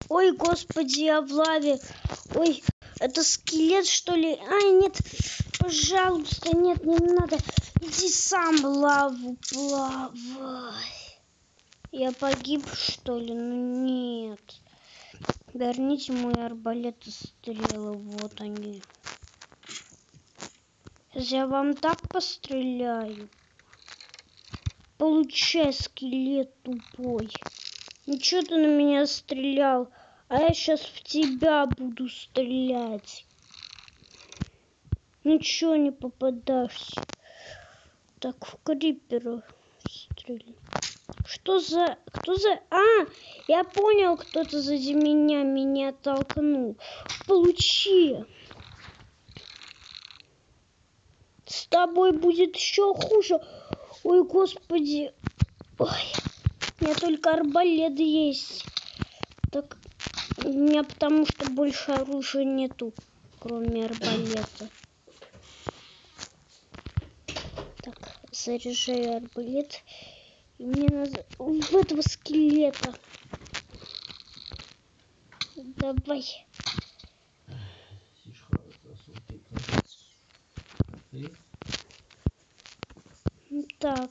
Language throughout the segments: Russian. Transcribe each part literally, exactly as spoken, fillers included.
Ой, господи, я в лаве. Ой, это скелет, что ли? Ай, нет, пожалуйста, нет, не надо. Иди сам в лаву плавай. Я погиб, что ли? Ну нет. Верните мой арбалет и стрелы. Вот они. Сейчас я вам так постреляю. Получай, скелет тупой. Ну что ты на меня стрелял? А я сейчас в тебя буду стрелять. Ничего не попадаешься. Так, в крипера стреляй. Что за... Кто за... А, я понял, кто-то сзади меня меня толкнул. Получи. С тобой будет еще хуже. Ой, господи. Ой, у меня только арбалет есть. Так, у меня потому что больше оружия нету, кроме арбалета. Так, заряжаю арбалет. И мне надо в этого скелета. Давай. Так.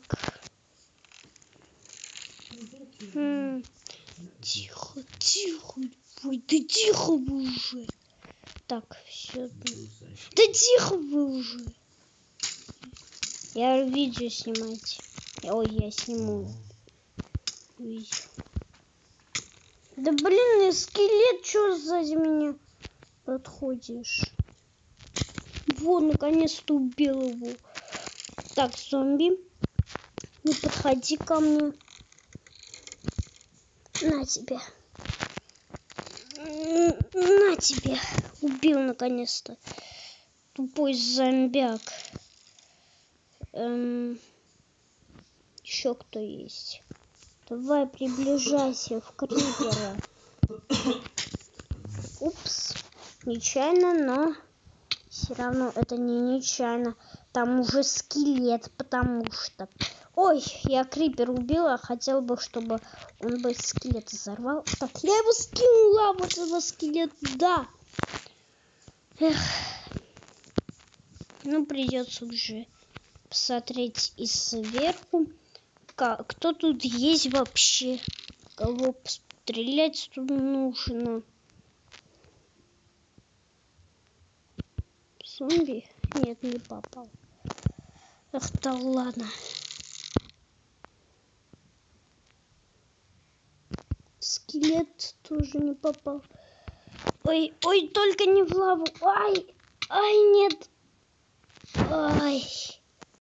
Хм. Тихо, тихо. Ой, да тихо вы уже. Так, все. Да тихо вы уже. Я видео снимать. Ой, я сниму. Видео. Да блин, скелет, что сзади меня подходишь? Вот, наконец-то убил его. Так, зомби, не подходи ко мне. На тебе. На тебе. Убил наконец-то. Тупой зомбяк. Эм... Еще кто есть? Давай, приближайся в крипера. Упс. Нечаянно, но все равно это не нечаянно. Там уже скелет, потому что... Ой, я крипер убила, хотел бы, чтобы он бы скелет взорвал. Так, я его скинула, вот этого скелета, да. Эх. Ну, придется уже посмотреть и сверху. Кто тут есть вообще? Кого пострелять тут нужно? Зомби? Нет, не попал. Ах, да ладно. Скелет тоже не попал. Ой, ой, только не в лаву. Ай, ай, нет. Ай.